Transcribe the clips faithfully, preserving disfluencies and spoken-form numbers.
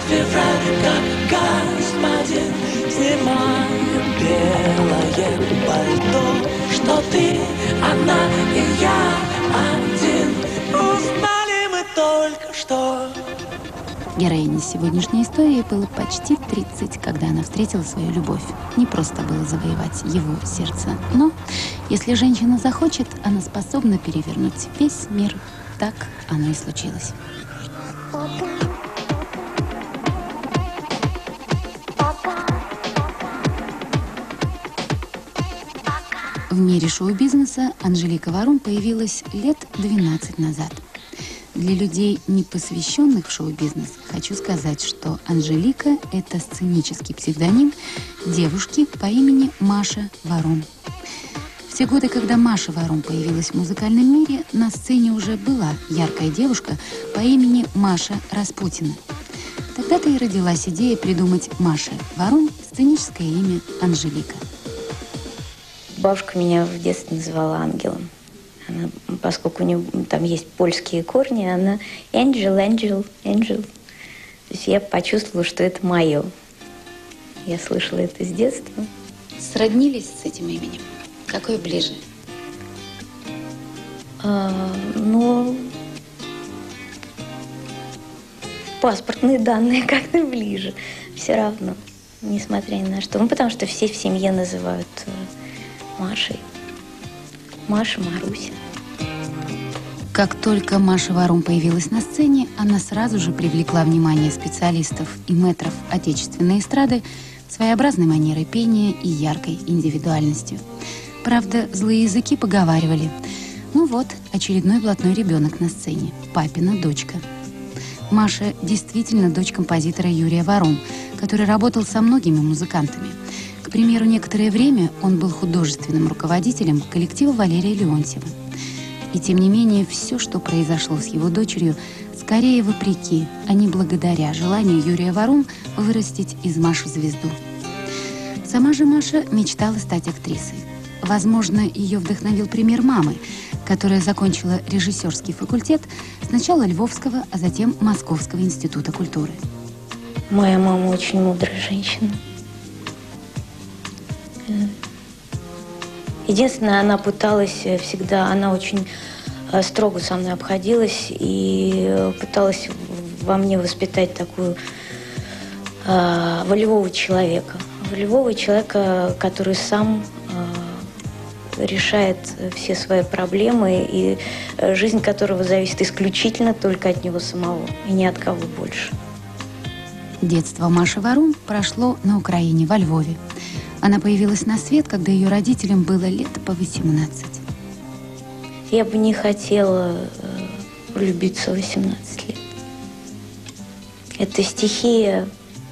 февраль, как господин, снимаем белое пальто, что ты, она и я один. Узнали мы только что. Героине сегодняшней истории было почти тридцать, когда она встретила свою любовь. Не просто было завоевать его сердце, но если женщина захочет, она способна перевернуть весь мир. Так оно и случилось. В мире шоу-бизнеса Анжелика Варум появилась лет двенадцать назад. Для людей, не посвященных в шоу-бизнес, хочу сказать, что Анжелика – это сценический псевдоним девушки по имени Маша Варум. В те годы, когда Маша Варум появилась в музыкальном мире, на сцене уже была яркая девушка по имени Маша Распутина. Тогда-то и родилась идея придумать Маше Варум сценическое имя Анжелика. Бабушка меня в детстве называла ангелом. Она, поскольку у нее там есть польские корни, она Angel, Angel, Angel. То есть я почувствовала, что это мое. Я слышала это с детства. Сроднились с этим именем? Какое ближе? А, ну, паспортные данные как-то ближе. Все равно, несмотря ни на что. Ну, потому что все в семье называют Машей. Маша, Маруся. Как только Маша Варум появилась на сцене, она сразу же привлекла внимание специалистов и мэтров отечественной эстрады своеобразной манерой пения и яркой индивидуальностью. Правда, злые языки поговаривали: ну вот, очередной блатной ребенок на сцене, папина дочка. Маша действительно дочь композитора Юрия Варум, который работал со многими музыкантами. К примеру, некоторое время он был художественным руководителем коллектива Валерия Леонтьева. И тем не менее, все, что произошло с его дочерью, скорее вопреки, а не благодаря желанию Юрия Варум вырастить из Маши звезду. Сама же Маша мечтала стать актрисой. Возможно, ее вдохновил пример мамы, которая закончила режиссерский факультет сначала Львовского, а затем Московского института культуры. Моя мама очень мудрая женщина. Единственное, она пыталась всегда, она очень строго со мной обходилась и пыталась во мне воспитать такую э, волевого человека. Волевого человека, который сам э, решает все свои проблемы и жизнь которого зависит исключительно только от него самого и ни от кого больше. Детство Маши Варум прошло на Украине, во Львове. Она появилась на свет, когда ее родителям было лет по восемнадцать. Я бы не хотела э, влюбиться в восемнадцать лет. Это стихия,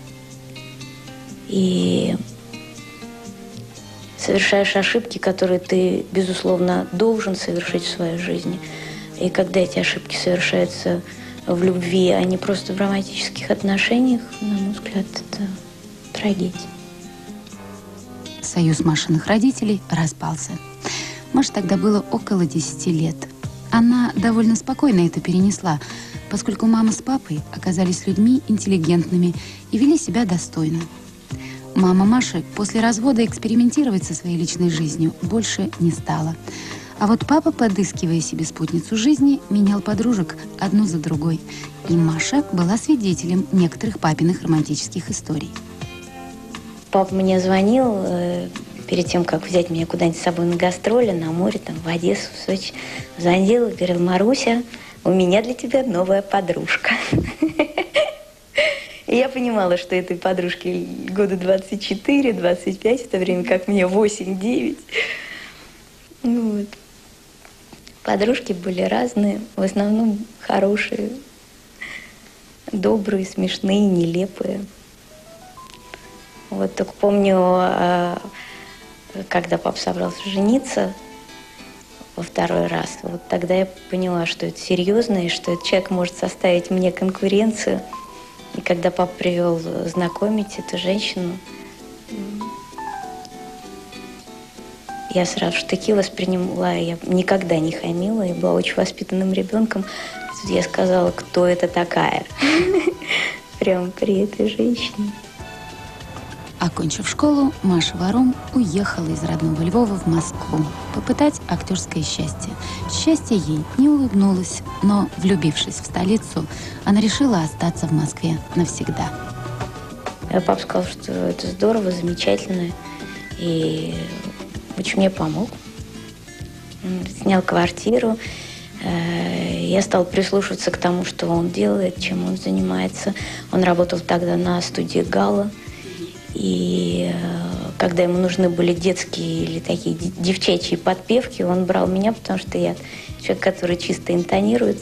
и совершаешь ошибки, которые ты, безусловно, должен совершить в своей жизни. И когда эти ошибки совершаются в любви, а не просто в романтических отношениях, на мой взгляд, это трагедия. Союз Машиных родителей распался. Маше тогда было около десяти лет. Она довольно спокойно это перенесла, поскольку мама с папой оказались людьми интеллигентными и вели себя достойно. Мама Маши после развода экспериментировать со своей личной жизнью больше не стала. А вот папа, подыскивая себе спутницу жизни, менял подружек одну за другой. И Маша была свидетелем некоторых папиных романтических историй. Папа мне звонил э, перед тем, как взять меня куда-нибудь с собой на гастроли, на море, там, в Одессу, в Сочи. Звонил и говорил: Маруся, у меня для тебя новая подружка. И я понимала, что этой подружке года двадцать четыре, двадцать пять, в то время как мне восемь-девять. Вот. Подружки были разные, в основном хорошие, добрые, смешные, нелепые. Вот только помню, когда папа собрался жениться во второй раз, вот тогда я поняла, что это серьезно, и что этот человек может составить мне конкуренцию. И когда папа привел знакомить эту женщину, я сразу штыки восприняла, я никогда не хамила, я была очень воспитанным ребенком. Я сказала, кто это такая. прямо при этой женщине. Окончив школу, Маша Варум уехала из родного Львова в Москву попытать актерское счастье. Счастье ей не улыбнулось, но, влюбившись в столицу, она решила остаться в Москве навсегда. Папа сказал, что это здорово, замечательно, и очень мне помог. Снял квартиру. Я стала прислушиваться к тому, что он делает, чем он занимается. Он работал тогда на студии «Гала». И когда ему нужны были детские или такие девчачьи подпевки, он брал меня, потому что я человек, который чисто интонирует,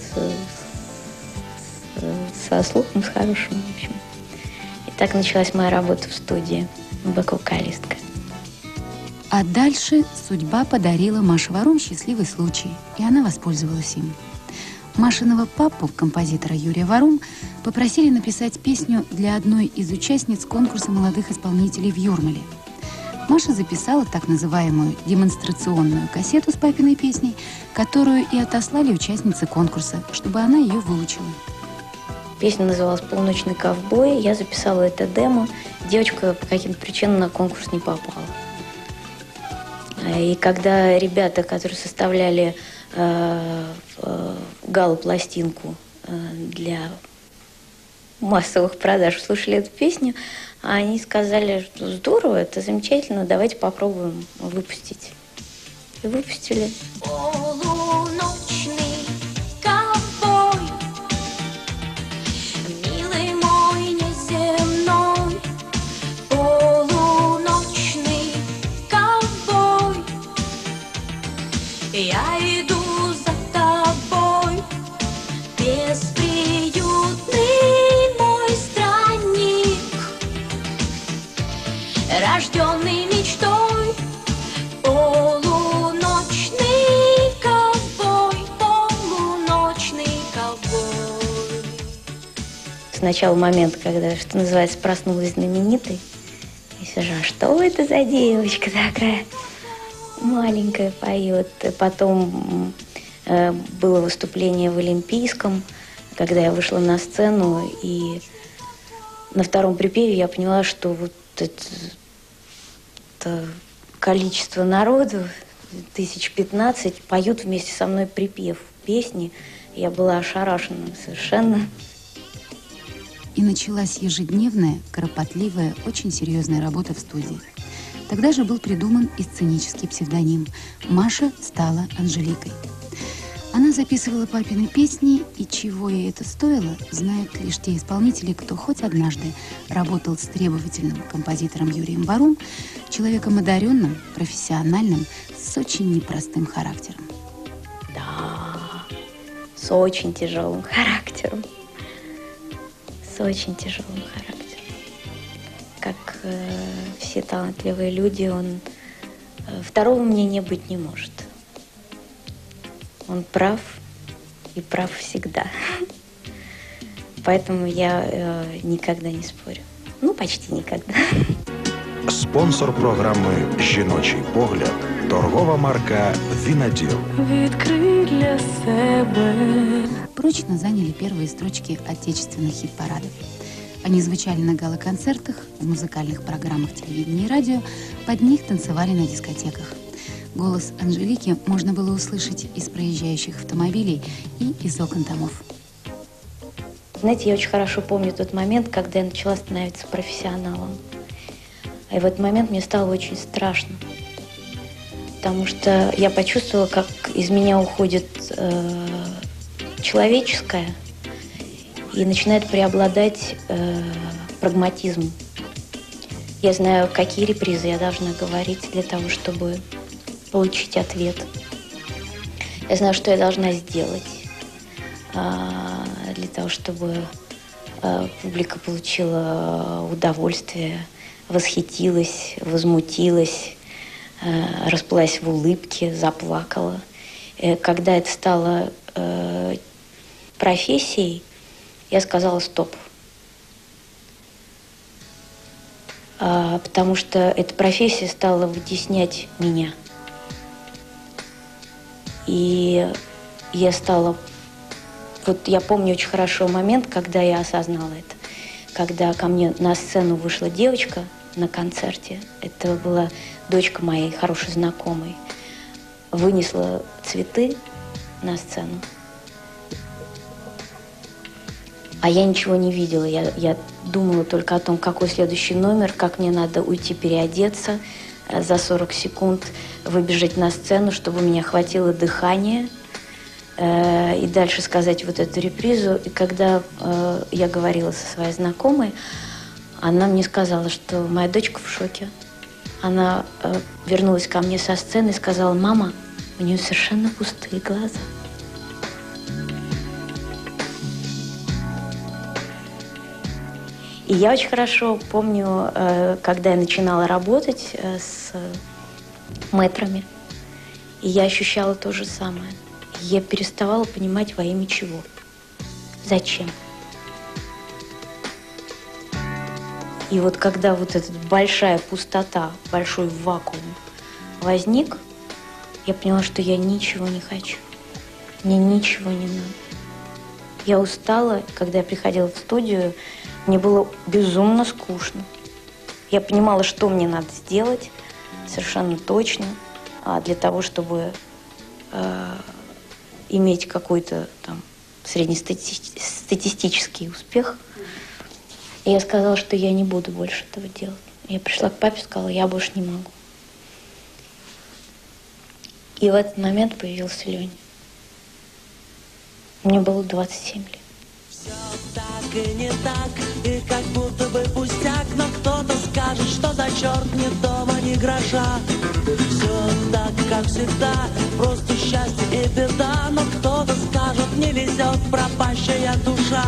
со слухом, с хорошим, в общем. И так началась моя работа в студии, бэк-вокалистка. А дальше судьба подарила Маше Варум счастливый случай, и она воспользовалась им. Машиного папу, композитора Юрия Варум, попросили написать песню для одной из участниц конкурса молодых исполнителей в Юрмале. Маша записала так называемую демонстрационную кассету с папиной песней, которую и отослали участницы конкурса, чтобы она ее выучила. Песня называлась «Полночный ковбой». Я записала это демо. Девочка по каким-то причинам на конкурс не попала. И когда ребята, которые составляли э, э, гала-пластинку э, для массовых продаж, слушали эту песню, они сказали, что здорово, это замечательно, давайте попробуем выпустить. И выпустили. Полуночный ковбой, милый мой неземной, полуночный ковбой, я иду за тобой, бесприютный мой странник, рожденный мечтой, полуночный ковбой, полуночный ковбой. Сначала момент, когда, что называется, проснулась знаменитой. И сижу, а что это за девочка такая маленькая поет? Потом э, было выступление в Олимпийском, когда я вышла на сцену, и на втором припеве я поняла, что вот это, это количество народу, тысяч пятнадцать, поют вместе со мной припев песни. Я была ошарашена совершенно. И началась ежедневная, кропотливая, очень серьезная работа в студии. Тогда же был придуман и сценический псевдоним. Маша стала Анжеликой. Она записывала папины песни, и чего ей это стоило, знают лишь те исполнители, кто хоть однажды работал с требовательным композитором Юрием Варум, человеком одаренным, профессиональным, с очень непростым характером. Да, с очень тяжелым характером. С очень тяжелым характером. Как э, все талантливые люди, он э, второго мнения быть не может. Он прав и прав всегда. Поэтому я э, никогда не спорю. Ну, почти никогда. Спонсор програми «Жіночий погляд» – торгова марка «Віноділ». Відкрий для себе. Прочно заняли первые строчки отечественных хит-парадов. Они звучали на гала-концертах, в музыкальных программах телевидения и радио, под них танцевали на дискотеках. Голос Анжелики можно было услышать из проезжающих автомобилей и из окон домов. Знаете, я очень хорошо помню тот момент, когда я начала становиться профессионалом. И в этот момент мне стало очень страшно. Потому что я почувствовала, как из меня уходит э, человеческое и начинает преобладать э, прагматизм. Я знаю, какие репризы я должна говорить для того, чтобы получить ответ. Я знаю, что я должна сделать э, для того, чтобы э, публика получила удовольствие, восхитилась, возмутилась, э, расплылась в улыбке, заплакала. Э, когда это стало э, профессией, я сказала «стоп». А, потому что эта профессия стала вытеснять меня. И я стала... Вот я помню очень хорошо момент, когда я осознала это. когда ко мне на сцену вышла девочка на концерте, это была дочка моей хорошей знакомой, вынесла цветы на сцену. А я ничего не видела. Я, я думала только о том, какой следующий номер, как мне надо уйти переодеться, за сорок секунд выбежать на сцену, чтобы у меня хватило дыхания, э, и дальше сказать вот эту репризу. И когда э, я говорила со своей знакомой, она мне сказала, что моя дочка в шоке. Она э, вернулась ко мне со сцены и сказала: «Мама, у нее совершенно пустые глаза». И я очень хорошо помню, когда я начинала работать с мэтрами, и я ощущала то же самое. Я переставала понимать, во имя чего, зачем. И вот когда вот эта большая пустота, большой вакуум возник, я поняла, что я ничего не хочу. Мне ничего не надо. Я устала, когда я приходила в студию, мне было безумно скучно. Я понимала, что мне надо сделать совершенно точно для того, чтобы э, иметь какой-то там среднестатистический успех. И я сказала, что я не буду больше этого делать. Я пришла к папе и сказала: я больше не могу. И в этот момент появился Леня. Мне было двадцать семь лет. Все так и не так, и как будто бы пустяк, но кто-то скажет, что за черт ни дома, ни гроша. Все так, как всегда, просто счастье и беда, но кто-то скажет, не везет пропащая душа.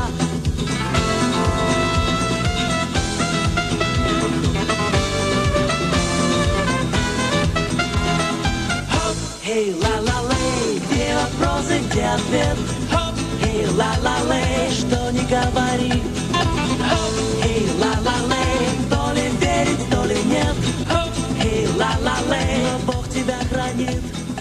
Эй, ла-ла-лей, где вопросы, где ответ? Эй, ла-ла-лей, что не говори. Эй, ла-ла-лей, то ли верить, то ли нет. Эй, ла-ла-лей, Бог тебя хранит.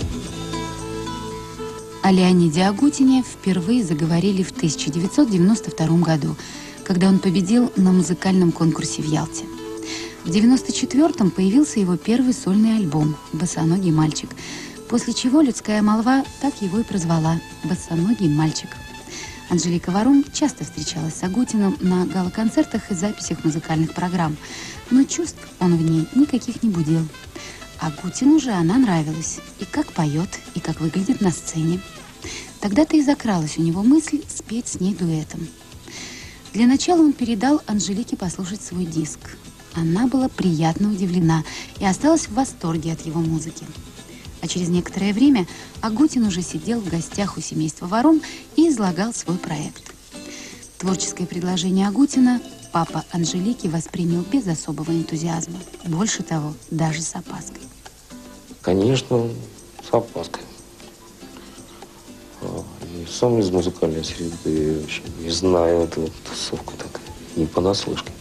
О Леониде Агутине впервые заговорили в тысяча девятьсот девяносто втором году, когда он победил на музыкальном конкурсе в Ялте. В девяносто четвёртом появился его первый сольный альбом «Босоногий мальчик», после чего людская молва так его и прозвала «Босоногий мальчик». Анжелика Варум часто встречалась с Агутиным на гала-концертах и записях музыкальных программ, но чувств он в ней никаких не будил. Агутину же она нравилась, и как поет, и как выглядит на сцене. Тогда-то и закралась у него мысль спеть с ней дуэтом. Для начала он передал Анжелике послушать свой диск. Она была приятно удивлена и осталась в восторге от его музыки. А через некоторое время Агутин уже сидел в гостях у семейства Варум и излагал свой проект. Творческое предложение Агутина папа Анжелики воспринял без особого энтузиазма. Больше того, даже с опаской. Конечно, с опаской. И сам из музыкальной среды вообще не знаю эту тусовку так, не понаслышке.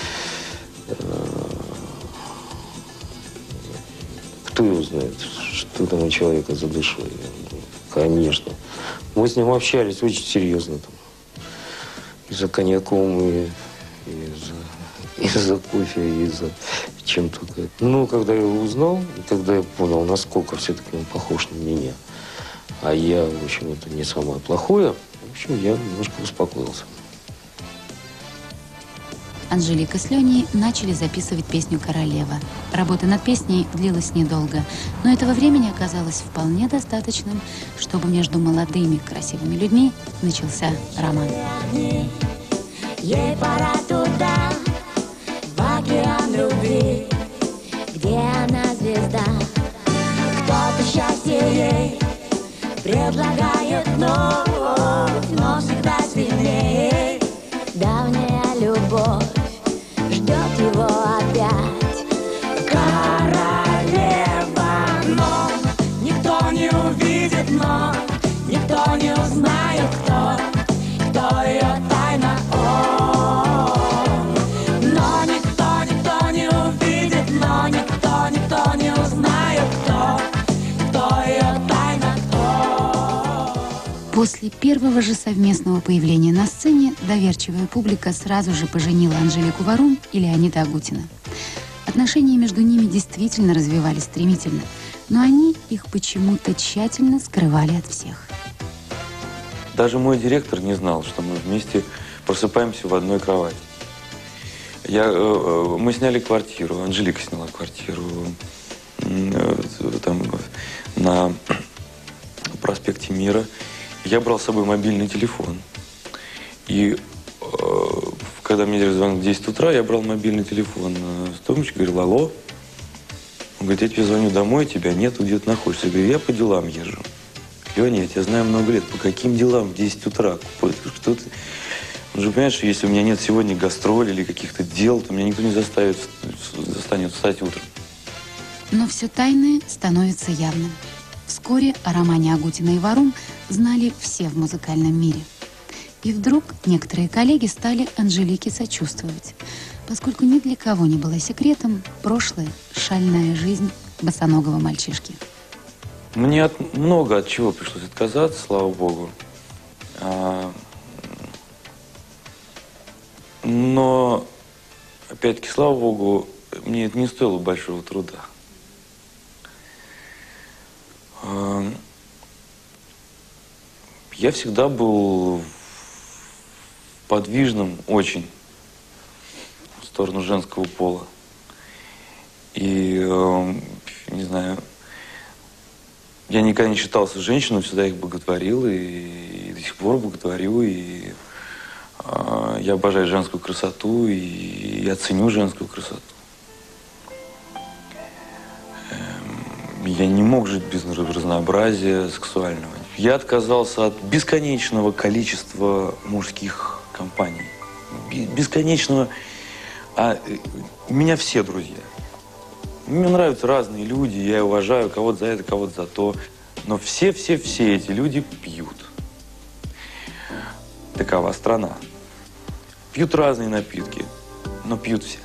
Кто его знает, что там у человека за душой. Конечно. Мы с ним общались очень серьезно. Там. И за коньяком, и, и, за, и за кофе, и за чем только. Ну, когда я его узнал, когда я понял, насколько все-таки он похож на меня, а я, в общем, это не самое плохое, в общем, я немножко успокоился. Анжелика с Леней начали записывать песню «Королева». Работа над песней длилась недолго, но этого времени оказалось вполне достаточным, чтобы между молодыми красивыми людьми начался роман. Ей пора туда, в океан любви, где она звезда. Кто-то счастье ей предлагает вновь, но всегда сильнее. Давняя любовь ждет его опять. Королева, но никто не увидит, но никто не узнает, кто, кто ее тайна. О, но никто, никто не увидит, но никто, никто не узнает, кто, кто ее тайна. О. После После первого же совместного появления на сцене доверчивая публика сразу же поженила Анжелику Варум и Леонида Агутина. Отношения между ними действительно развивались стремительно, но они их почему-то тщательно скрывали от всех. Даже мой директор не знал, что мы вместе просыпаемся в одной кровати. Я, мы сняли квартиру, Анжелика сняла квартиру там, на проспекте Мира. Я брал с собой мобильный телефон. И когда мне делали звонок в десять утра, я брал мобильный телефон с тумбочки, говорил: алло. Он говорит: я тебе звоню домой, тебя нету, где ты находишься. Я говорю: я по делам езжу. Леня, я тебя знаю много лет. По каким делам в десять утра? Что ты? Он же понимает, что если у меня нет сегодня гастролей или каких-то дел, то меня никто не заставит, застанет встать утром. Но все тайное становится явным. Вскоре о романе Агутина и Варум знали все в музыкальном мире. И вдруг некоторые коллеги стали Анжелике сочувствовать, поскольку ни для кого не было секретом прошлая шальная жизнь босоногого мальчишки. Мне от, много от чего пришлось отказаться, слава богу. А, но, опять-таки, слава богу, мне это не стоило большого труда. А, я всегда был подвижным очень в сторону женского пола. И, не знаю, я никогда не считался женщиной, всегда их боготворил, и, и до сих пор боготворю, и э, я обожаю женскую красоту, и, и я ценю женскую красоту. Эм, я не мог жить без разнообразия сексуального. Я отказался от бесконечного количества мужских компаний. Бесконечного. А у меня все друзья. Мне нравятся разные люди, я уважаю кого-то за это, кого-то за то. Но все-все-все эти люди пьют. Такова страна. Пьют разные напитки, но пьют все.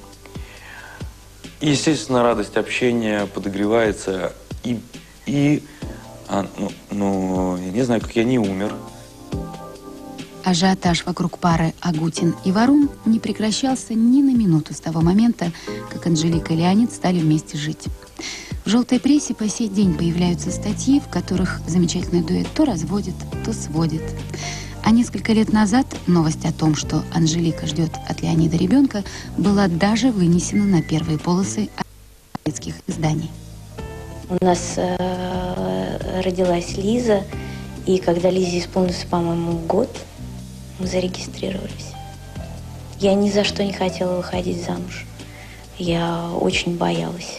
И, естественно, радость общения подогревается. И, и а, ну, ну, я не знаю, как я не умер. Ажиотаж вокруг пары Агутин и Варум не прекращался ни на минуту с того момента, как Анжелика и Леонид стали вместе жить. В желтой прессе по сей день появляются статьи, в которых замечательный дуэт то разводит, то сводит. А несколько лет назад новость о том, что Анжелика ждет от Леонида ребенка, была даже вынесена на первые полосы детских изданий. У нас э, родилась Лиза, и когда Лизе исполнился, по-моему, год, мы зарегистрировались. Я ни за что не хотела выходить замуж. Я очень боялась.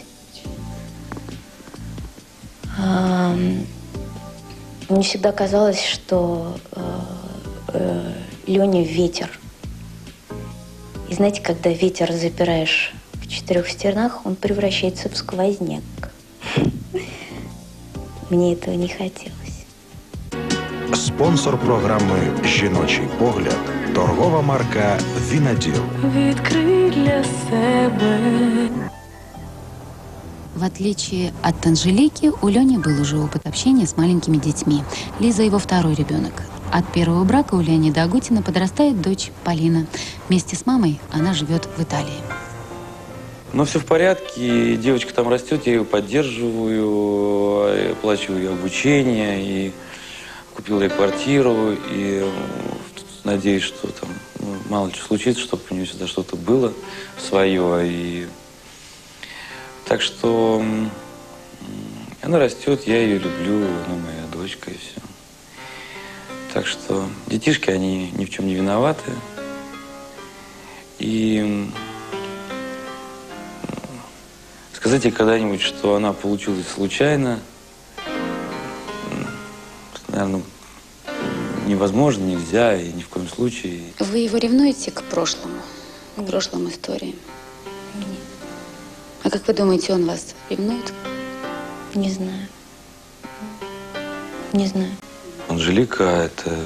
Эм, мне всегда казалось, что э, э, Леня ветер. И знаете, когда ветер запираешь в четырех стенах, он превращается в сквозняк. Мне этого не хотелось. Спонсор програми «Жіночий погляд» – торгова марка «Віноділ». Відкрий для себе. В отличие от Анжелики, у Лени был уже опыт общения с маленькими детьми. Лиза его второй ребенок. От первого брака у Леонида Агутина подрастает дочь Полина. Вместе с мамой она живет в Италии. Но все в порядке, девочка там растет, я ее поддерживаю, оплачиваю ее обучение, и купил ей квартиру, и надеюсь, что там ну, мало ли случится, чтобы у нее всегда что-то было свое. И... Так что она растет, я ее люблю, она моя дочка, и все. Так что детишки, они ни в чем не виноваты. И сказать ей когда-нибудь, что она получилась случайно, наверное, невозможно, нельзя и ни в коем случае. Вы его ревнуете к прошлому, к прошлым историям? Нет. А как вы думаете, он вас ревнует? Не знаю. Не знаю. Анжелика – это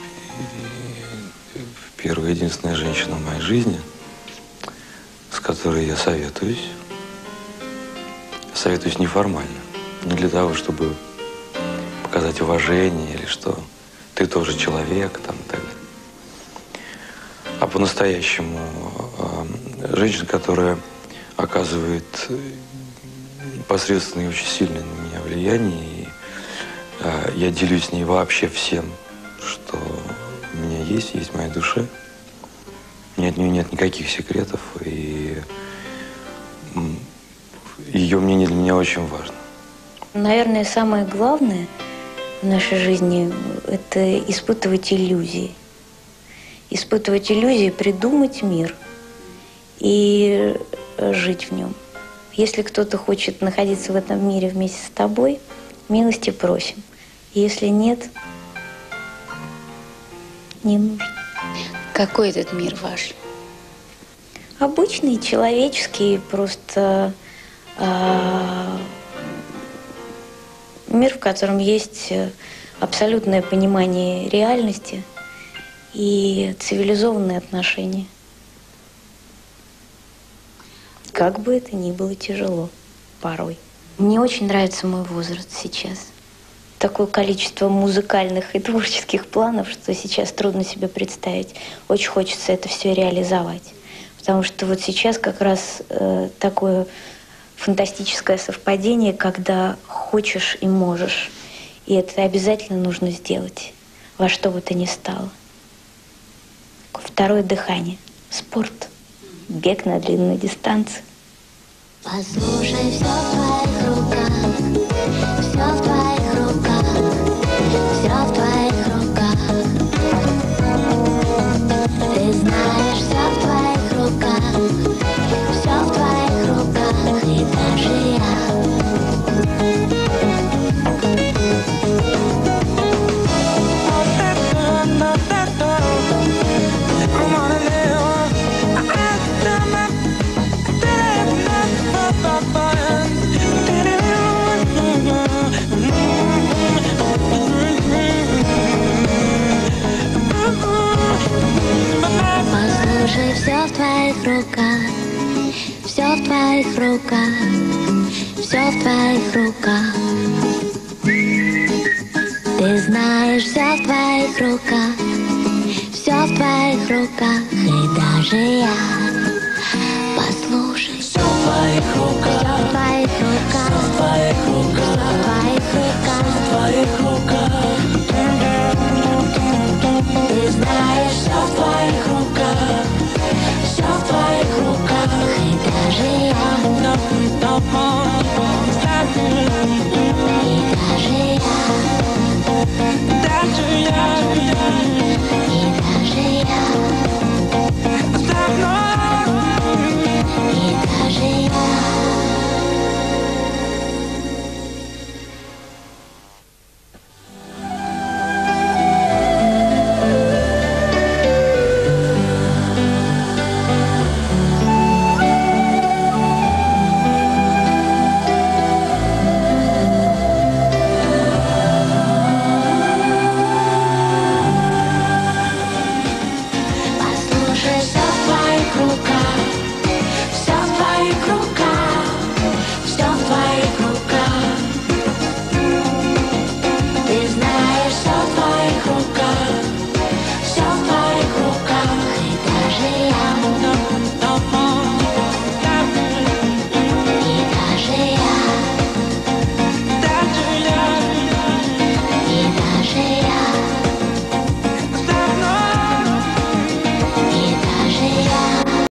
первая, единственная женщина в моей жизни, с которой я советуюсь. Советуюсь неформально, не для того, чтобы показать уважение или что. ты тоже человек, там, и так далее. А по-настоящему э, женщина, которая оказывает непосредственное и очень сильное на меня влияние, и э, я делюсь с ней вообще всем, что у меня есть, есть в моей душе. У меня от нее нет никаких секретов, и ее мнение для меня очень важно. Наверное, самое главное в нашей жизни – это испытывать иллюзии. Испытывать иллюзии, придумать мир и жить в нем. Если кто-то хочет находиться в этом мире вместе с тобой, милости просим. Если нет, не нужно. Какой этот мир ваш? Обычный, человеческий, просто э, мир, в котором есть абсолютное понимание реальности и цивилизованные отношения. Как бы это ни было тяжело порой. Мне очень нравится мой возраст сейчас. Такое количество музыкальных и творческих планов, что сейчас трудно себе представить. Очень хочется это все реализовать. Потому что вот сейчас как раз э, такое фантастическое совпадение, когда хочешь и можешь. И это обязательно нужно сделать, во что бы то ни стало. Второе дыхание. Спорт. Бег на длинной дистанции. Послушай, все в твоих руках, все в твоих руках, все в твоих руках. Ты знаешь, все в твоих руках, все в твоих руках, и даже я. Послушай, все в твоих руках, все в твоих руках, все в твоих руках. Ты знаешь, все в твоих руках, все в твоих руках, и даже я.